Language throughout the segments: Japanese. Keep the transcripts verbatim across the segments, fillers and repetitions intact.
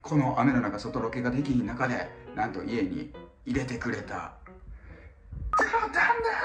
この雨の中外ロケができひん中でなんと家に入れてくれたゼロタン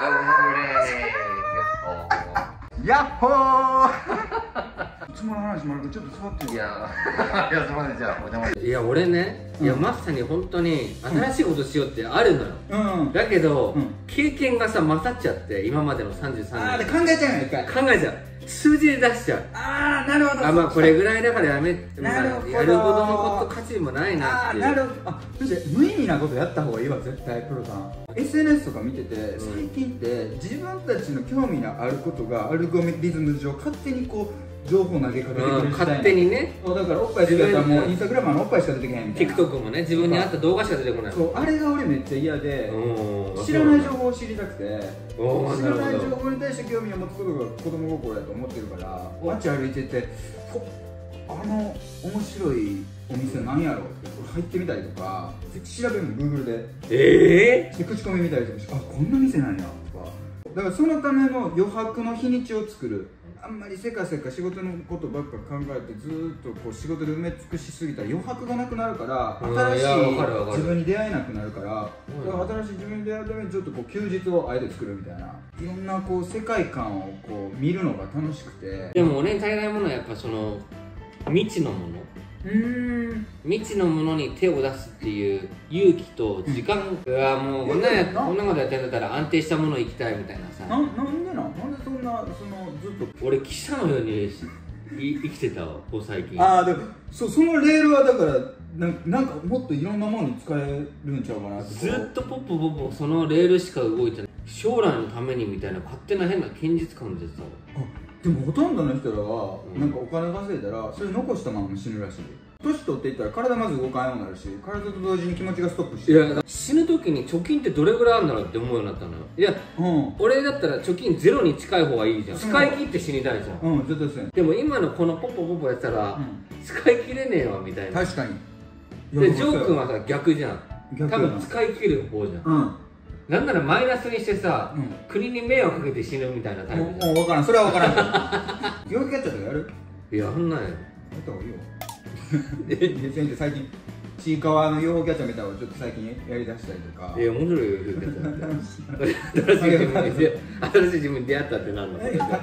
だヤッホーいつもの話もあるけどちょっと座ってよ。いやいやすみません、じゃあお邪魔して。 いや俺ね、いやまさに本当に新しいことしようってあるのよ、うん、だけど、うん、経験がさ勝っちゃって今までのさんじゅうさんねんああで考えちゃうよ一回考えちゃう数字で出しちゃう。 ああなるほど。 あまあこれぐらいだからやめなるほど、 やるほどのこと価値もないなっていう。 ああなるほど。あそして無意味なことやった方がいいわ絶対プロさん。 エスエヌエス とか見てて最近って自分たちの興味のあることがアルゴリズム上勝手にこう情報投げかけてくれる時代、 勝手にね。 だからおっぱい好きだったらもうインスタグラマーのおっぱいしか出てけへんみたいな。 TikTok もね自分に合った動画しか出てこない。 そうあれが俺めっちゃ嫌で知らない情報を知りたくて知らない情報に対して興味を持つことが子供心だと思ってるから街歩いててあの面白いお店なんやろって入ってみたりとか調べるの Google でええー、口コミ見たりとかしてあこんな店なんやとかだからそのための余白の日にちを作る。あんまりせかせか仕事のことばっか考えてずーっとこう仕事で埋め尽くしすぎたら余白がなくなるから新しい自分に出会えなくなるから新しい自分に出会うためにちょっとこう休日をあえて作るみたいないろんなこう世界観をこう見るのが楽しくて。 でも俺に足りないものはやっぱその未知のものうーん未知のものに手を出すっていう勇気と時間が、うん、もうこんなやこんなことやってんだったら安定したもの行きたいみたいなさ。ななんでなんなんでそんなそのずっと俺記者のように生きてたわこう最近。 ああでもそそのレールはだからななんかもっといろんなものに使えるんちゃうかなって。 ずっとポッポポッポそのレールしか動いてない将来のためにみたいな勝手な変な堅実感でさ。 でもほとんどの人らは、うん、なんかお金稼いだらそれ残したまま死ぬらしい。年取っていったら体まず動かんようになるし体と同時に気持ちがストップして。 いや死ぬ時に貯金ってどれぐらいあるんだろうって思うようになったのよ。いや、うん、俺だったら貯金ゼロに近い方がいいじゃん。使い切って死にたいじゃん。 うん絶対そうやん。 でも今のこのポッポポッポやったら、うん、使い切れねえわみたいな。 確かに。 でジョー君はさ逆じゃん。多分使い切る方じゃん。うんなんならマイナスにしてさ、うん、国に迷惑かけて死ぬみたいなタイプじゃん。 もう分からん、それは分からんけど病気やっちゃったらやる？ いや、そんなんややった方がいいよえ、先生最近ちいかわの養蜂キャッチャーみたいなのをちょっと最近やりだしたりとか。 いや、面白いよ、言うてた新しい自分に出新しい自分に出会ったってなんの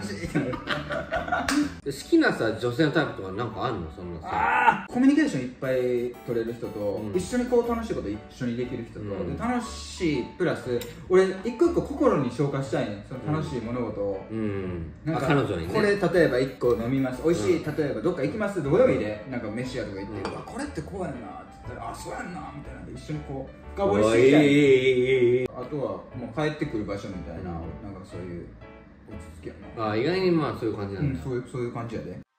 好きなさ、女性のタイプとかなんかあんのそんなさ。 あコミュニケーションいっぱい取れる人と、うん、一緒にこう楽しいこと一緒にできる人と、うん、で楽しいプラス俺一個一個心に消化したいねその楽しい物事を、うん、なんか彼女にねこれ例えばいっこ飲みます美味しい、うん、例えばどっか行きますどこでもいいでなんか飯屋とか行って、うん、あこれってこうやんなって言ったらあそうやんなみたいなんで一緒にこう深掘りしていきたい。あとはもう帰ってくる場所みたいな、うん、なんかそういう落ち着きやな。 あ意外にまあそういう感じなんだ、 うん、そういうそういう感じやで。